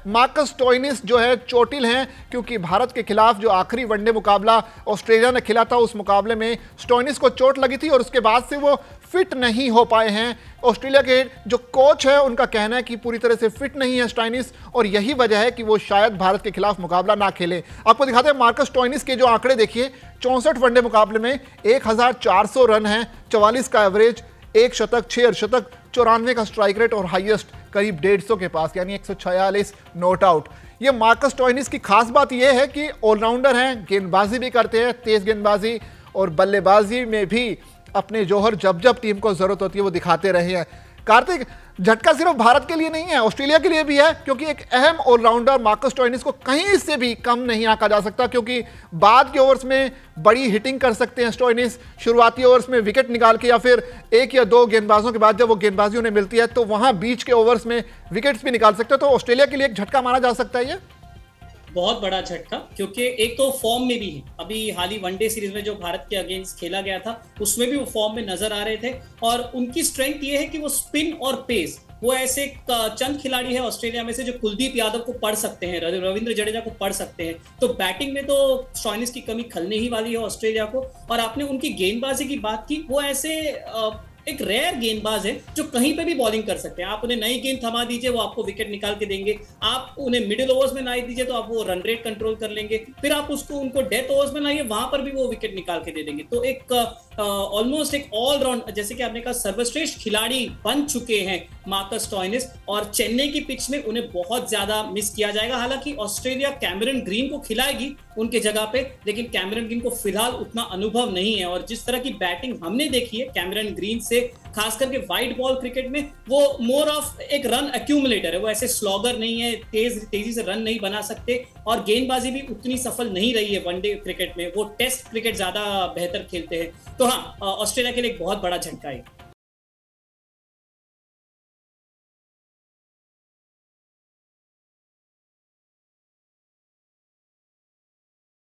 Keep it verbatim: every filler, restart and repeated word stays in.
Marcus Stoinis जो है चोटिल हैं, क्योंकि भारत के खिलाफ जो आखिरी वनडे मुकाबला ऑस्ट्रेलिया ने खेला था उस मुकाबले में स्टोइनिस को चोट लगी थी और उसके बाद से वो फिट नहीं हो पाए हैं। ऑस्ट्रेलिया के जो कोच है उनका कहना है कि पूरी तरह से फिट नहीं है स्टोइनिस और यही वजह है कि वो शायद भारत के खिलाफ मुकाबला ना खेले। आपको दिखाते हैं मार्कस स्टोइनिस के जो आंकड़े, देखिए चौंसठ वनडे मुकाबले में एक हज़ार चार सौ रन हैं, चवालीस का एवरेज, एक शतक, छह अर्धशतक, चौरानवे का स्ट्राइक रेट और हाईएस्ट करीब डेढ़ सौ के पास यानी एक सौ छियालीस नॉट आउट। ये मार्कस स्टोइनिस की खास बात यह है कि ऑलराउंडर हैं, गेंदबाजी भी करते हैं, तेज गेंदबाजी और बल्लेबाजी में भी अपने जौहर जब जब टीम को जरूरत होती है वो दिखाते रहे हैं। कार्तिक, झटका सिर्फ भारत के लिए नहीं है, ऑस्ट्रेलिया के लिए भी है, क्योंकि एक अहम ऑलराउंडर मार्कस स्टोइनिस को कहीं से भी कम नहीं आंका जा सकता, क्योंकि बाद के ओवर्स में बड़ी हिटिंग कर सकते हैं स्टोइनिस। शुरुआती ओवर्स में विकेट निकाल के या फिर एक या दो गेंदबाजों के बाद जब वो गेंदबाजी उन्हें मिलती है तो वहां बीच के ओवर्स में विकेट्स भी निकाल सकते हैं। तो ऑस्ट्रेलिया के लिए एक झटका माना जा सकता है ये बहुत बड़ा झटका, क्योंकि एक तो फॉर्म में भी है। अभी हाल ही वनडे सीरीज में जो भारत के अगेंस्ट खेला गया था उसमें भी वो फॉर्म में नजर आ रहे थे और उनकी स्ट्रेंथ ये है कि वो स्पिन और पेस, वो ऐसे चंद खिलाड़ी है ऑस्ट्रेलिया में से जो कुलदीप यादव को पढ़ सकते हैं, रविंद्र जडेजा को पढ़ सकते हैं। तो बैटिंग में तो स्टोइनिस की कमी खलने ही वाली है ऑस्ट्रेलिया को। और आपने उनकी गेंदबाजी की बात की, वो ऐसे एक रेयर गेंदबाज है जो कहीं पे भी बॉलिंग कर सकते हैं। आप उन्हें नई गेंद थमा दीजिए वो आपको विकेट निकाल के देंगे, आप उन्हें मिडिल ओवर्स में लाई दीजिए तो आप वो रन रेट कंट्रोल कर लेंगे, फिर आप उसको उनको डेथ ओवर्स में लाइए वहां पर भी वो विकेट निकाल के दे देंगे। तो एक ऑलमोस्ट uh, एक ऑलराउंड, जैसे कि आपने कहा, सर्वश्रेष्ठ खिलाड़ी बन चुके हैं मार्कस स्टोइनिस। और चेन्नई की पिच में उन्हें बहुत ज्यादा मिस किया जाएगा। हालांकि ऑस्ट्रेलिया कैमरन ग्रीन को खिलाएगी उनके जगह पे, लेकिन कैमरन ग्रीन को फिलहाल उतना अनुभव नहीं है। और जिस तरह की बैटिंग हमने देखी है कैमरन ग्रीन से, खास करके वाइट बॉल क्रिकेट में, वो मोर ऑफ एक रन एक्यूमुलेटर है। वो ऐसे स्लॉगर नहीं है, तेज तेजी से रन नहीं बना सकते और गेंदबाजी भी उतनी सफल नहीं रही है वनडे क्रिकेट में। वो टेस्ट क्रिकेट ज्यादा बेहतर खेलते हैं। तो हाँ, ऑस्ट्रेलिया के लिए एक बहुत बड़ा झटका है।